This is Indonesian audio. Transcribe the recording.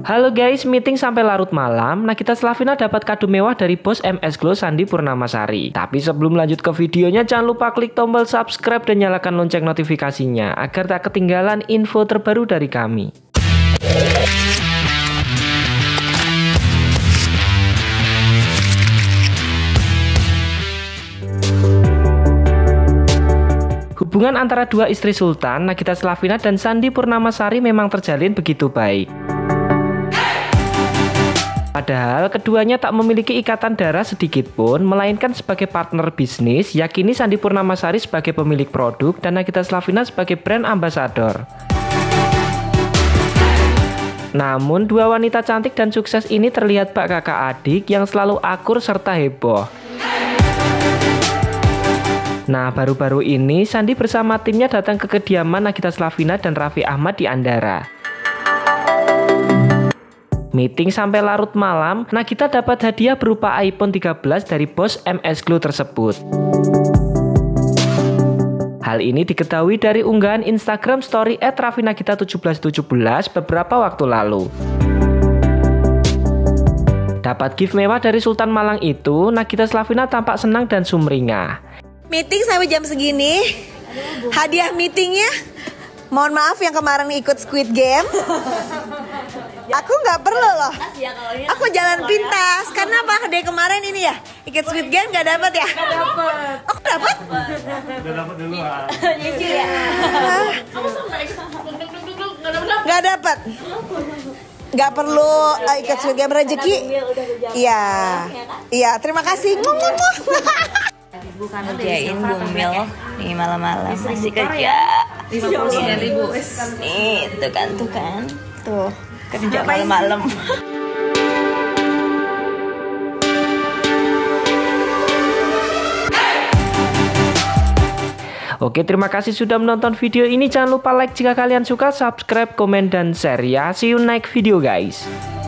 Halo guys, meeting sampai larut malam. Nagita Slavina dapat kado mewah dari bos MS Glow Sandi Purnamasari. Tapi sebelum lanjut ke videonya, jangan lupa klik tombol subscribe dan nyalakan lonceng notifikasinya agar tak ketinggalan info terbaru dari kami. Hubungan antara dua istri Sultan, Nagita Slavina dan Sandi Purnamasari memang terjalin begitu baik. Padahal keduanya tak memiliki ikatan darah sedikit pun, melainkan sebagai partner bisnis, yakini Sandi Purnamasari sebagai pemilik produk dan Nagita Slavina sebagai brand ambassador. Namun, dua wanita cantik dan sukses ini terlihat bak kakak adik yang selalu akur serta heboh. Nah, baru-baru ini Sandi bersama timnya datang ke kediaman Nagita Slavina dan Raffi Ahmad di Andara. Meeting sampai larut malam, Nagita dapat hadiah berupa iPhone 13 dari bos MS Glow tersebut. Hal ini diketahui dari unggahan Instagram story @raffinagita1717 beberapa waktu lalu. Dapat gift mewah dari Sultan Malang itu, Nagita Slavina tampak senang dan sumringah. Meeting sampai jam segini, hadiah meetingnya, mohon maaf yang kemarin ikut Squid Game. Aku nggak perlu loh. Aku jalan pintas. Karena apa? Dari kemarin ini ya, ikut Squid Game nggak dapat ya? Aku dapat. Udah dapat duluan. Nggak dapat. Nggak perlu ikut Squid Game, rezeki. Iya, iya. Terima kasih. Bukan ngerjain bumil nih malam-malam masih kerja. 59.000. Nih, tuh kan. Tuh, kerja malam-malam. Oke, terima kasih sudah menonton video ini. Jangan lupa like jika kalian suka, subscribe, komen, dan share ya. See you next video guys.